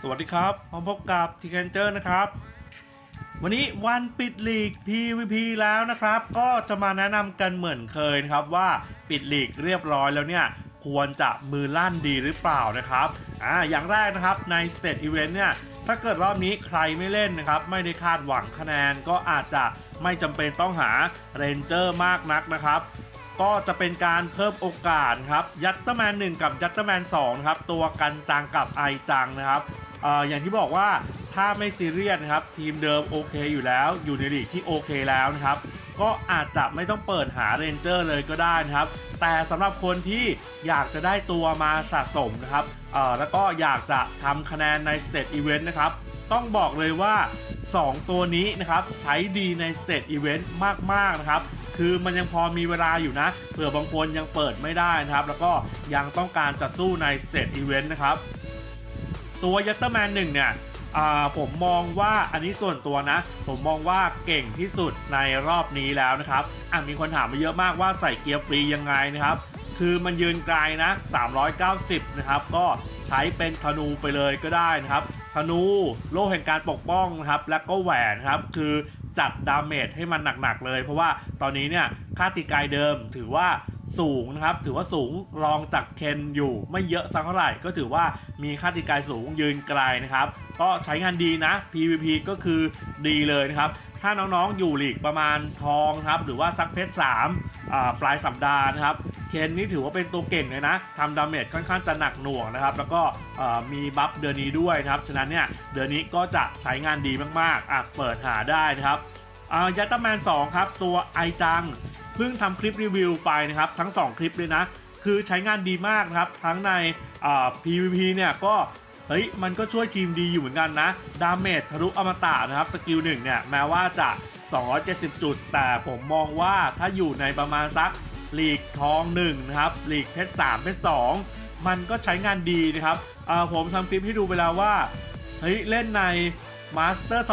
สวัสดีครับมาพบกับทีเคนเจอร์นะครับวันนี้วันปิดลีก PVP แล้วนะครับก็จะมาแนะนำกันเหมือนเคยนะครับว่าปิดลีกเรียบร้อยแล้วเนี่ยควรจะมือลั่นดีหรือเปล่านะครับอย่างแรกนะครับใน State Event เนี่ยถ้าเกิดรอบนี้ใครไม่เล่นนะครับไม่ได้คาดหวังคะแนนก็อาจจะไม่จำเป็นต้องหาเรนเจอร์มากนักนะครับก็จะเป็นการเพิ่มโอกาสครับยัตเตอร์แมน1กับยัตเตอร์แมน2ครับตัวกันจังกับไอจังนะครับอย่างที่บอกว่าถ้าไม่ซีเรียสนะครับทีมเดิมโอเคอยู่แล้วอยู่ในลีกที่โอเคแล้วนะครับก็อาจจะไม่ต้องเปิดหาเรนเจอร์เลยก็ได้นะครับแต่สำหรับคนที่อยากจะได้ตัวมาสะสมนะครับแล้วก็อยากจะทำคะแนนใน State Event นะครับต้องบอกเลยว่า2ตัวนี้นะครับใช้ดีใน State Event มากๆนะครับคือมันยังพอมีเวลาอยู่นะเผื่อบางคนยังเปิดไม่ได้นะครับแล้วก็ยังต้องการจะสู้ใน State Event นะครับตัวยัตเตอร์แมน1เนี่ยผมมองว่าอันนี้ส่วนตัวนะผมมองว่าเก่งที่สุดในรอบนี้แล้วนะครับมีคนถามมาเยอะมากว่าใส่เกียร์ฟรียังไงนะครับคือมันยืนไกลนะ390นะครับก็ใช้เป็นธนูไปเลยก็ได้นะครับธนูโล่แห่งการปกป้องนะครับและก็แหวนครับคือจัดดาเมจให้มันหนักๆเลยเพราะว่าตอนนี้เนี่ยค่าตีกายเดิมถือว่าสูงนะครับถือว่าสูงรองจากเคนอยู่ไม่เยอะสักเท่าไหร่ก็ถือว่ามีค่าตีกายสูงยืนไกลนะครับก็ใช้งานดีนะ PVP ก็คือดีเลยนะครับถ้าน้องๆอยู่ลีกประมาณทองครับหรือว่าซักเพชร3ปลายสัปดาห์นะครับเคนนี่ถือว่าเป็นตัวเก่งเลยนะทำดาเมจค่อนข้างจะหนักหน่วงนะครับแล้วก็มีบัฟเดือนนี้ด้วยนะครับฉะนั้นเนี่ยเดือนนี้ก็จะใช้งานดีมากๆเปิดหาได้นะครับยัตเตอร์แมน2ครับตัวไอจังเพิ่งทำคลิปรีวิวไปนะครับทั้ง2คลิปเลยนะคือใช้งานดีมากนะครับทั้งในPVP เนี่ยก็มันก็ช่วยทีมดีอยู่เหมือนกันนะดาเมจทะลุอมตะนะครับสกิล1เนี่ยแม้ว่าจะ270จุดแต่ผมมองว่าถ้าอยู่ในประมาณสักลีกทอง1นะครับลีกเพชร3เพชร2มันก็ใช้งานดีนะครับผมทำคลิปให้ดูไปแล้วว่าเล่นในมาสเตอร์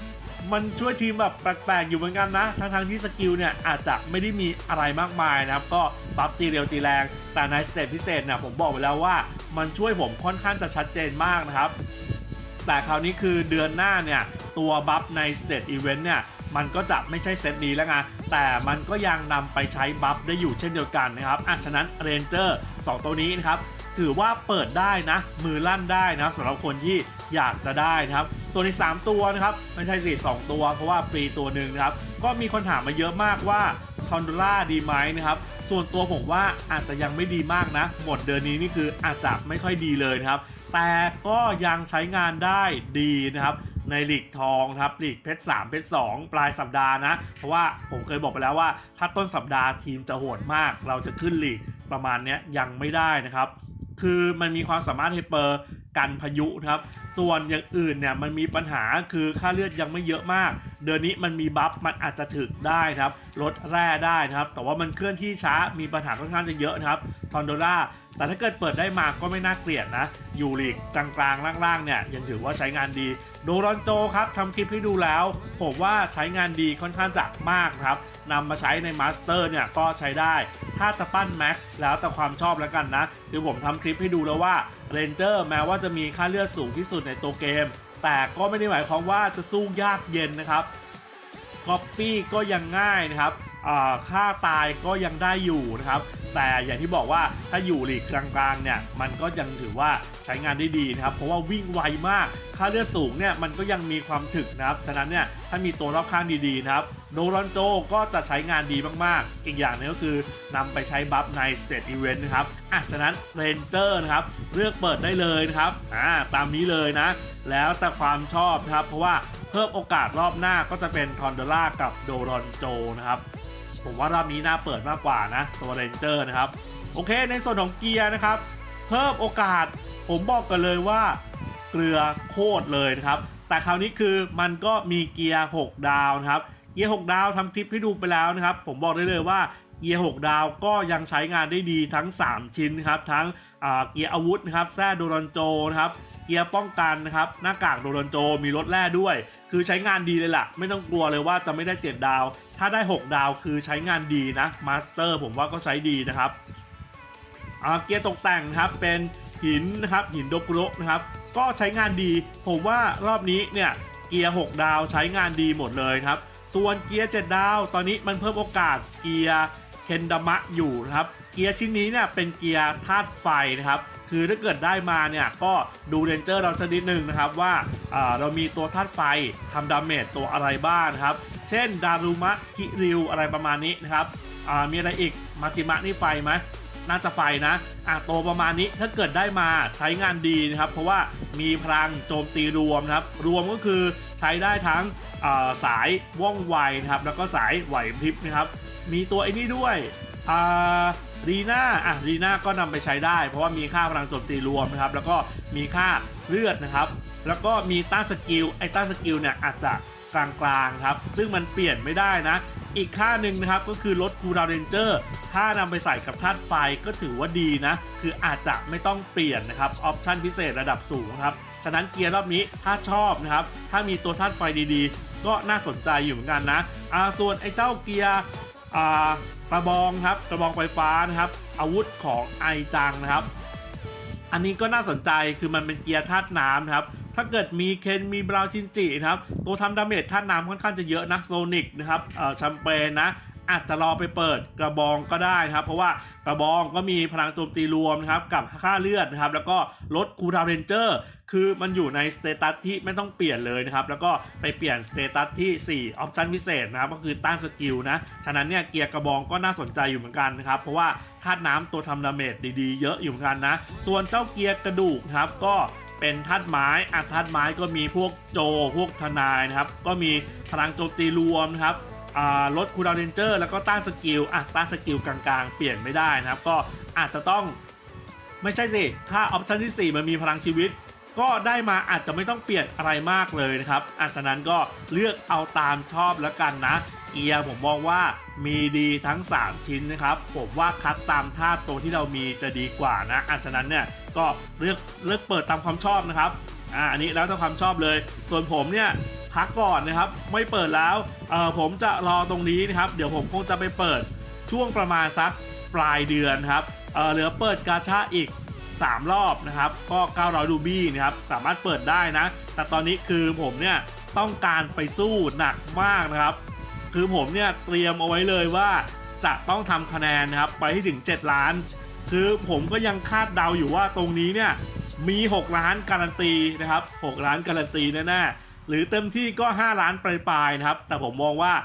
2มันช่วยทีมแบบแปลกๆอยู่เหมือนกันนะทั้งที่สกิลเนี่ยอาจจะไม่ได้มีอะไรมากมายนะครับก็บัฟตีเร็วตีแรงแต่ในสเตจพิเศษเนี่ยผมบอกไปแล้วว่ามันช่วยผมค่อนข้างจะชัดเจนมากนะครับแต่คราวนี้คือเดือนหน้าเนี่ยตัวบัฟในสเตจอีเวนต์เนี่ยมันก็จะไม่ใช่เซตนี้แล้วไงแต่มันก็ยังนำไปใช้บัฟได้อยู่เช่นเดียวกันนะครับฉะนั้นเรนเจอร์2ตัวนี้นะครับถือว่าเปิดได้นะมือลั่นได้นะสำหรับคนที่อยากจะได้นะครับส่วนอีก3ตัวนะครับไม่ใช่สิ2ตัวเพราะว่าฟรีตัวหนึ่งนะครับก็มีคนถามมาเยอะมากว่าทอนโดล่าดีไหมนะครับส่วนตัวผมว่าอาจจะยังไม่ดีมากนะหมดเดือนนี้นี่คืออาจจะไม่ค่อยดีเลยนะครับแต่ก็ยังใช้งานได้ดีนะครับในลีกทองครับลีกเพชร3เพชร2ปลายสัปดาห์นะเพราะว่าผมเคยบอกไปแล้วว่าถ้าต้นสัปดาห์ทีมจะโหดมากเราจะขึ้นลีกประมาณนี้ยังไม่ได้นะครับคือมันมีความสามารถไฮเปอร์กันพายุครับส่วนอย่างอื่นเนี่ยมันมีปัญหาคือค่าเลือดยังไม่เยอะมากเดือนนี้มันมีบัฟมันอาจจะถึกได้ครับลดแร่ได้นะครับแต่ว่ามันเคลื่อนที่ช้ามีปัญหาค่อนข้างจะเยอะนะครับทอนโดล่าแต่ถ้าเกิดเปิดได้มาก็ไม่น่าเกลียดนะอยู่ลีกกลางๆล่างๆเนี่ยยังถือว่าใช้งานดีโดรอนโจครับทำคลิปให้ดูแล้วผมว่าใช้งานดีค่อนข้างจะมากครับนำมาใช้ในมาสเตอร์เนี่ยก็ใช้ได้ถ้าจะปั้นแม็กแล้วแต่ความชอบแล้วกันนะคือผมทำคลิปให้ดูแล้วว่าเรนเจอร์แม้ว่าจะมีค่าเลือดสูงที่สุดในตัวเกมแต่ก็ไม่ได้หมายความว่าจะสู้ยากเย็นนะครับก๊อปปี้ก็ยังง่ายนะครับค่าตายก็ยังได้อยู่นะครับแต่อย่างที่บอกว่าถ้าอยู่ลีกกลางๆเนี่ยมันก็ยังถือว่าใช้งานได้ดีนะครับเพราะว่าวิ่งไวมากค่าเลือดสูงเนี่ยมันก็ยังมีความถึกนะครับฉะนั้นเนี่ยถ้ามีตัวรอบข้างดีๆนะครับโดรอนโจก็จะใช้งานดีมากๆอีกอย่างนึงก็คือนำไปใช้บัฟในสเตจอีเวนต์นะครับฉะนั้นเรนเจอร์นะครับเลือกเปิดได้เลยนะครับตามนี้เลยนะแล้วแต่ความชอบนะครับเพราะว่าเพิ่มโอกาสรอบหน้าก็จะเป็นทอนโดล่ากับโดรอนโจนะครับผมว่ารอบนี้น่าเปิดมากกว่านะตัวเรนเจอร์นะครับโอเคในส่วนของเกียร์นะครับเพิ่มโอกาสผมบอกกันเลยว่าเกลือโคตรเลยนะครับแต่คราวนี้คือมันก็มีเกียร์6ดาวนะครับเกียร์6ดาวทำคลิปให้ดูไปแล้วนะครับผมบอกได้เลยว่าเกียร์6ดาวก็ยังใช้งานได้ดีทั้ง3ชิ้นครับทั้งเกียร์อาวุธนะครับแซ่โดรอนโจนะครับเกียร์ป้องกันนะครับหน้ากากโดรอนโจมีลดแร่ด้วยคือใช้งานดีเลยล่ะไม่ต้องกลัวเลยว่าจะไม่ได้7ดาวถ้าได้6ดาวคือใช้งานดีนะมาสเตอร์ผมว่าก็ใช้ดีนะครับเกียร์ตกแต่งครับเป็นหินนะครับหินโดกุโระนะครับก็ใช้งานดีผมว่ารอบนี้เนี่ยเกียร์6ดาวใช้งานดีหมดเลยครับส่วนเกียร์7ดาวตอนนี้มันเพิ่มโอกาสเกียร์เคนดามะอยู่นะครับเกียร์ชิ้นนี้เนี่ยเป็นเกียร์ธาตุไฟนะครับคือถ้าเกิดได้มาเนี่ยก็ดูเรนเจอร์เราสักนิดนึงนะครับว่าเรามีตัวธาตุไฟทำดาเมจตัวอะไรบ้างนะครับเช่นดารุมะคิริวอะไรประมาณนี้นะครับมีอะไรอีกมาติมะนี่ไฟไหมน่าจะไฟนะตัวประมาณนี้ถ้าเกิดได้มาใช้งานดีนะครับเพราะว่ามีพลังโจมตีรวมนะครับรวมก็คือใช้ได้ทั้งสายว่องไวนะครับแล้วก็สายไหวพริบนะครับมีตัวไอ้นี่ด้วยรีน่าก็นำไปใช้ได้เพราะว่ามีค่าพลังโจมตีรวมนะครับแล้วก็มีค่าเลือดนะครับแล้วก็มีต้านสกิลต้านสกิลเนี่ยอาจจะกลางๆครับซึ่งมันเปลี่ยนไม่ได้นะอีกค่าหนึ่งนะครับก็คือลดคูลดาวน์เรนเจอร์ถ้านำไปใส่กับธาตุไฟก็ถือว่าดีนะคืออาจจะไม่ต้องเปลี่ยนนะครับออปชั่นพิเศษระดับสูงครับฉะนั้นเกียร์รอบนี้ถ้าชอบนะครับถ้ามีตัวธาตุไฟดีๆก็น่าสนใจอยู่เหมือนกันนะส่วนไอ้เจ้าเกียร์กระบองครับกระบองไฟฟ้านะครับอาวุธของไอจังนะครับอันนี้ก็น่าสนใจคือมันเป็นเกียร์ธาตุน้ำนะครับถ้าเกิดมีเคนมีบราวชินจินะครับตัวทำดาเมจธาตุน้ำค่อนข้างจะเยอะนะโซนิกนะครับแชมเปญนะอาจจะรอไปเปิดกระบองก็ได้ครับเพราะว่ากระบองก็มีพลังโจมตีรวมนะครับกับค่าเลือดนะครับแล้วก็ลดคูลดาวน์เรนเจอร์คือมันอยู่ในสเตตัสที่ไม่ต้องเปลี่ยนเลยนะครับแล้วก็ไปเปลี่ยนสเตตัสที่4ออปชั่นพิเศษนะครับก็คือต้านสกิลนะฉะนั้นเนี่ยเกียร์กระบองก็น่าสนใจอยู่เหมือนกันนะครับเพราะว่าธาตุน้ำตัวทำดาเมจดีๆเยอะอยู่เหมือนกันนะส่วนเจ้าเกียร์กระดูกครับก็เป็นธาตุไม้ธาตุไม้ก็มีพวกโจพวกทนายนะครับก็มีพลังโจมตีรวมนะครับลดคูลดาวน์เรนเจอร์แล้วก็ต้านสกิลต้านสกิลกลางๆเปลี่ยนไม่ได้นะครับก็อาจจะต้องไม่ใช่สิถ้าออปชั่นที่4มันมีพลังชีวิตก็ได้มาอาจจะไม่ต้องเปลี่ยนอะไรมากเลยนะครับฉะนั้นก็เลือกเอาตามชอบแล้วกันนะเกียร์ผมมองว่ามีดีทั้ง3ชิ้นนะครับผมว่าคัดตามธาตุตัวที่เรามีจะดีกว่านะฉะนั้นเนี่ยก็เลือกเปิดตามความชอบนะครับอันนี้แล้วแต่ความชอบเลยส่วนผมเนี่ยพักก่อนนะครับไม่เปิดแล้วผมจะรอตรงนี้นะครับเดี๋ยวผมคงจะไปเปิดช่วงประมาณสักปลายเดือนครับเหลือเปิดกาชาอีก3รอบนะครับก็900รูบี้นะครับสามารถเปิดได้นะแต่ตอนนี้คือผมเนี่ยต้องการไปสู้หนักมากนะครับคือผมเนี่ยเตรียมเอาไว้เลยว่าจะต้องทำคะแนนนะครับไปให้ถึง7ล้านคือผมก็ยังคาดเดาอยู่ว่าตรงนี้เนี่ยมี6ล้านการันตีนะครับ6ล้านการันตีแน่ๆหรือเต็มที่ก็5ล้านปลายๆนะครับแต่ผมมองว่า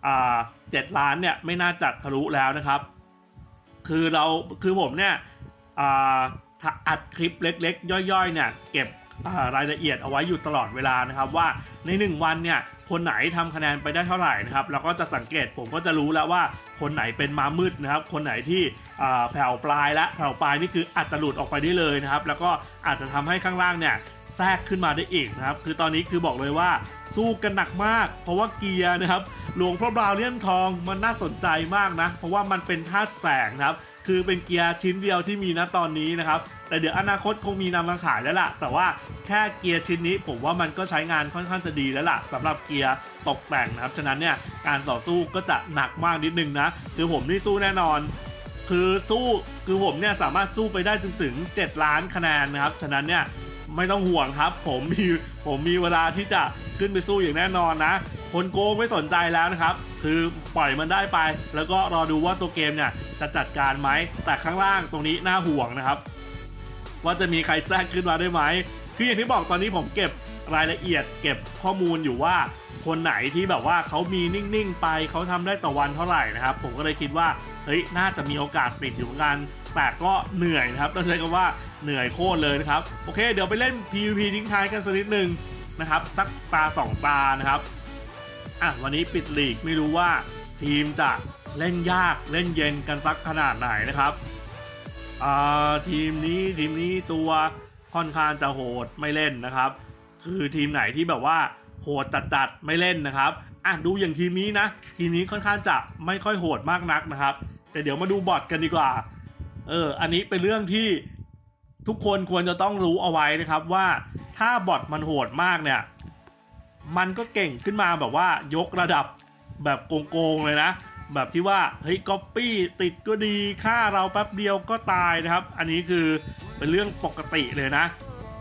7ล้านเนี่ยไม่น่าจะทะลุแล้วนะครับคือผมเนี่ยอัดคลิปเล็กๆย่อยๆเนี่ยเก็บรายละเอียดเอาไว้อยู่ตลอดเวลานะครับว่าใน1วันเนี่ยคนไหนทำคะแนนไปได้เท่าไหร่นะครับแล้วก็จะสังเกตผมก็จะรู้แล้วว่าคนไหนเป็นม้ามืดนะครับคนไหนที่แผ่วปลายและแผ่วปลายนี่คืออาจจะหลุดออกไปได้เลยนะครับแล้วก็อาจจะทำให้ข้างล่างเนี่ยแทรกขึ้นมาได้อีกนะครับคือตอนนี้คือบอกเลยว่าสู้กันหนักมากเพราะว่าเกียร์นะครับหลวงพ่อบราวเลี่ยมทองมันน่าสนใจมากนะเพราะว่ามันเป็นธาตุแสงนะครับคือเป็นเกียร์ชิ้นเดียวที่มีนะตอนนี้นะครับแต่เดี๋ยวอนาคตคงมีนำมาขายแล้วล่ะแต่ว่าแค่เกียร์ชิ้นนี้ผมว่ามันก็ใช้งานค่อนข้างจะดีแล้วล่ะสำหรับเกียร์ตกแต่งนะครับฉะนั้นเนี่ยการต่อสู้ก็จะหนักมากนิดนึงนะคือผมนี่สู้แน่นอนคือผมเนี่ยสามารถสู้ไปได้จนถึง7ล้านคะแนนนะครับฉะนั้นเนี่ยไม่ต้องห่วงครับผมมีเวลาที่จะขึ้นไปสู้อย่างแน่นอนนะคนโกงไม่สนใจแล้วนะครับคือปล่อยมันได้ไปแล้วก็รอดูว่าตัวเกมเนี่ยจะจัดการไหมแต่ข้างล่างตรงนี้น่าห่วงนะครับว่าจะมีใครแทรกขึ้นมาได้ไหมคืออย่างที่บอกตอนนี้ผมเก็บรายละเอียดเก็บข้อมูลอยู่ว่าคนไหนที่แบบว่าเขามีนิ่งๆไปเขาทำได้ต่อวันเท่าไหร่นะครับผมก็เลยคิดว่าเฮ้ยน่าจะมีโอกาสปิดอยู่เหมือนกันแต่ก็เหนื่อยนะครับต้องใช้คำว่าเหนื่อยโคตรเลยนะครับโอเคเดี๋ยวไปเล่น PVP ทิ้งท้ายกันสักนิดนึงนะครับสักตา2ตานะครับวันนี้ปิดลีกไม่รู้ว่าทีมจะเล่นยากเล่นเย็นกันสักขนาดไหนนะครับทีมนี้ตัวค่อนข้างจะโหดไม่เล่นนะครับคือทีมไหนที่แบบว่าโหดจัดไม่เล่นนะครับดูอย่างทีมนี้นะทีมนี้ค่อนข้างจะไม่ค่อยโหดมากนักนะครับแต่เดี๋ยวมาดูบอทกันดีกว่าอันนี้เป็นเรื่องที่ทุกคนควรจะต้องรู้เอาไว้นะครับว่าถ้าบอทมันโหดมากเนี่ยมันก็เก่งขึ้นมาแบบว่ายกระดับแบบโกงเลยนะแบบที่ว่าเฮ้ยก๊อปปี้ติดก็ดีฆ่าเราแป๊บเดียวก็ตายนะครับอันนี้คือเป็นเรื่องปกติเลยนะ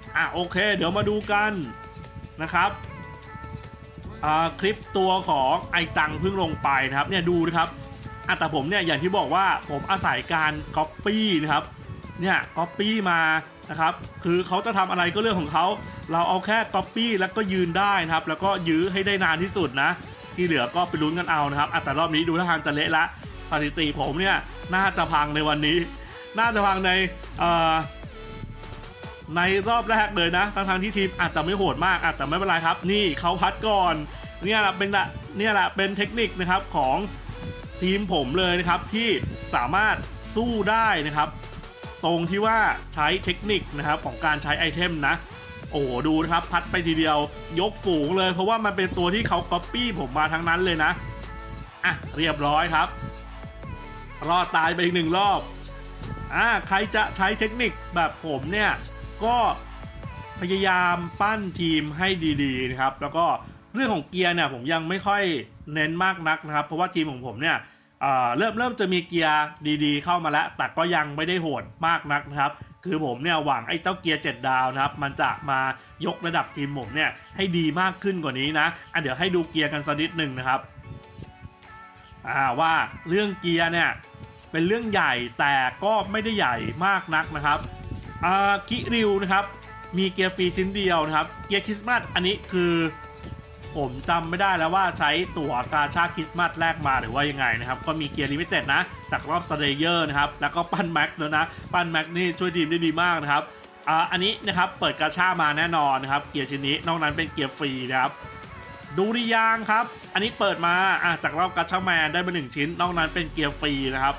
โอเคเดี๋ยวมาดูกันนะครับคลิปตัวของไอตังเพิ่งลงไปนะครับเนี่ยดูนะครับแต่ผมเนี่ยอย่างที่บอกว่าผมอาศัยการ Copy นะครับเนี่ย Copy มานะครับคือเขาจะทำอะไรก็เรื่องของเขาเราเอาแค่ Copy แล้วก็ยืนได้นะครับแล้วก็ยื้อให้ได้นานที่สุดนะที่เหลือก็ไปลุ้นกันเอานะครับแต่รอบนี้ดูท่าทางจะเละละสถิติผมเนี่ยน่าจะพังในวันนี้น่าจะพังในรอบแรกเลยนะทั้งที่ทีมอาจจะไม่โหดมากแต่ไม่เป็นไรครับนี่เขาพัดก่อนเนี่ยแหละเป็นเทคนิคนะครับของทีมผมเลยนะครับที่สามารถสู้ได้นะครับตรงที่ว่าใช้เทคนิคนะครับของการใช้ไอเทมนะโอ้ดูนะครับพัดไปทีเดียวยกฝูงเลยเพราะว่ามันเป็นตัวที่เขาก๊อปปี้ผมมาทั้งนั้นเลยนะเรียบร้อยครับรอดตายไปอีก1 รอบใครจะใช้เทคนิคแบบผมเนี่ยก็พยายามปั้นทีมให้ดีๆนะครับแล้วก็เรื่องของเกียร์เนี่ยผมยังไม่ค่อยเน้นมากนักนะครับเพราะว่าทีมของผมเนี่ยเริ่มจะมีเกียร์ดีๆเข้ามาแล้วแต่ก็ยังไม่ได้โหดมากนักนะครับคือผมเนี่ยหวังไอ้เจ้าเกียร์7 ดาวนะครับมันจะมายกระดับทีมผมเนี่ยให้ดีมากขึ้นกว่านี้นะเดี๋ยวให้ดูเกียร์กันสักนิดหนึ่งนะครับว่าเรื่องเกียร์เนี่ยเป็นเรื่องใหญ่แต่ก็ไม่ได้ใหญ่มากนักนะครับคิริวนะครับมีเกียร์ฟรีชิ้นเดียวนะครับเกียร์คริสต์มาสอันนี้คือผมจำไม่ได้แล้วว่าใช้ตั๋วกาชาดคริสต์มาสแลกมาหรือว่ายังไงนะครับก็มีเกียร์ลิมิเต็ดนะจากรอบสเลเยอร์นะครับแล้วก็ปั้นแม็กแล้วนะปั้นแม็กนี่ช่วยทีมได้ดีมากนะครับอันนี้นะครับเปิดกาชามาแน่นอนนะครับเกียร์ชิ้นนี้นอกนั้นเป็นเกียร์ฟรีนะครับดูริยางครับอันนี้เปิดมาจากรอบกาชาแมนได้มา1 ชิ้นนอกนั้นเป็นเกียร์ฟรีนะครับ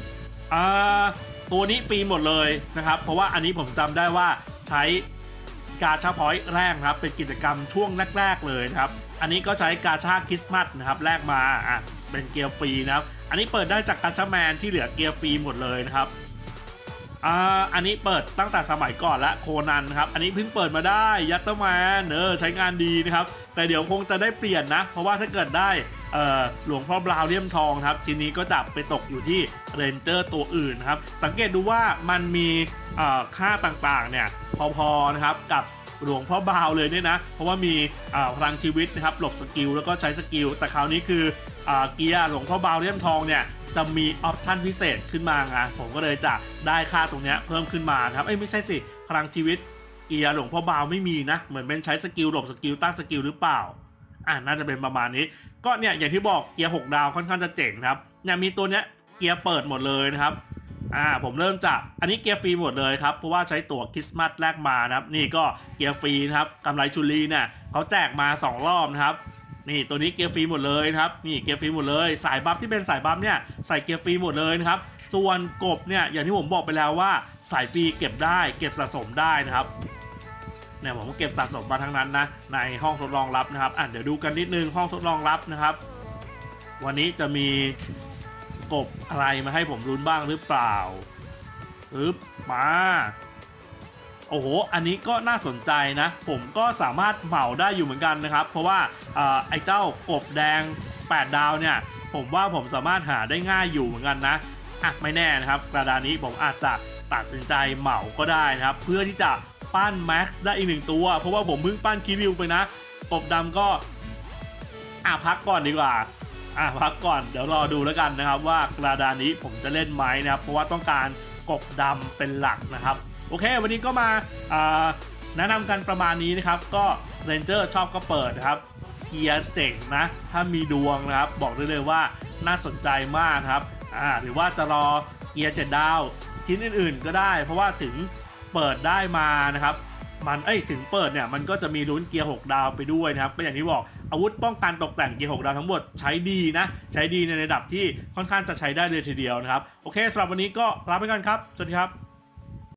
ตัวนี้ฟรีหมดเลยนะครับเพราะว่าอันนี้ผมจำได้ว่าใช้กาชาพอยต์แรกครับเป็นกิจกรรมช่วงแรกๆเลยนะครับอันนี้ก็ใช้กาชาคริสต์มาสนะครับแรกมาเป็นเกียร์ฟรีนะครับอันนี้เปิดได้จากกาชาแมนที่เหลือเกียร์ฟรีหมดเลยนะครับอันนี้เปิดตั้งแต่สมัยก่อนและโคนันครับอันนี้เพิ่งเปิดมาได้ยัตเตอร์แมนใช้งานดีนะครับแต่เดี๋ยวคงจะได้เปลี่ยนนะเพราะว่าถ้าเกิดได้หลวงพ่อบราวน์เลี่ยมทองครับทีนี้ก็จะไปตกอยู่ที่เรนเจอร์ตัวอื่นครับสังเกตดูว่ามันมีค่าต่างๆเนี่ยพอๆนะครับกับหลวงพ่อบราวน์เลยเนี่ยนะเพราะว่ามีพลังชีวิตนะครับหลบสกิลแล้วก็ใช้สกิลแต่คราวนี้คือเกียร์หลวงพ่อบราวน์เลี่ยมทองเนี่ยจะมีออปชั่นพิเศษขึ้นมาไงผมก็เลยจะได้ค่าตรงนี้เพิ่มขึ้นมาครับไม่ใช่สิพลังชีวิตเกียร์หลวงพ่อบราวน์ไม่มีนะเหมือนเป็นใช้สกิลหลบสกิลตั้งสกิลหรือเปล่าน่าจะเป็นประมาณนี้ก็เนี่ยอย่างที่บอกเกียร์6 ดาวค่อนข้างจะเจ๋งครับเนี่ยมีตัวเนี้ยเกียร์เปิดหมดเลยนะครับผมเริ่มจากอันนี้เกียร์ฟรีหมดเลยครับเพราะว่าใช้ตั๋วคริสต์มาสแรกมานะครับนี่ก็เกียร์ฟรีนะครับกำไรชุลีเนี่ยเขาแจกมา2 รอบนะครับนี่ตัวนี้เกียร์ฟรีหมดเลยนะครับนี่เกียร์ฟรีหมดเลยสายบัฟที่เป็นสายบัฟเนี่ยใส่เกียร์ฟรีหมดเลยนะครับส่วนกบเนี่ยอย่างที่ผมบอกไปแล้วว่าสายฟรีเก็บได้เก็บสะสมได้นะครับเนี่ยผมก็เก็บสะสมมาทั้งนั้นนะในห้องทดลองลับนะครับเดี๋ยวดูกันนิดนึงห้องทดลองลับนะครับวันนี้จะมีกบอะไรมาให้ผมลุ้นบ้างหรือเปล่ามาโอ้โหอันนี้ก็น่าสนใจนะผมก็สามารถเหมาได้อยู่เหมือนกันนะครับเพราะว่าไอ้เจ้ากบแดง8 ดาวเนี่ยผมว่าผมสามารถหาได้ง่ายอยู่เหมือนกันนะไม่แน่นะครับกระดานนี้ผมอาจจะตัดสินใจเหมาก็ได้นะครับเพื่อที่จะปั้นแม็กซ์ได้อีก1 ตัวเพราะว่าผมเพิ่งปั้นคิริวไปนะกบดำก็พักก่อนดีกว่าพักก่อนเดี๋ยวรอดูแล้วกันนะครับว่ากระดานนี้ผมจะเล่นไหมนะครับเพราะว่าต้องการกบดำเป็นหลักนะครับโอเควันนี้ก็มาแนะนำกันประมาณนี้นะครับก็เรนเจอร์ชอบก็เปิดนะครับเกียร์เจ๋งนะถ้ามีดวงนะครับบอกได้เลยว่าน่าสนใจมากครับหรือว่าจะรอเกียร์7 ดาวชิ้นอื่นๆก็ได้เพราะว่าถึงเปิดได้มานะครับมันถึงเปิดเนี่ยมันก็จะมีลุ้นเกียร์6 ดาวไปด้วยนะครับก็อย่างที่บอกอาวุธป้องกันตกแต่งเกียร์6 ดาวทั้งหมดใช้ดีนะใช้ดีในระดับที่ค่อนข้างจะใช้ได้เลยทีเดียวนะครับโอเคสำหรับวันนี้ก็ลาไปก่อนครับสวัสดีครับ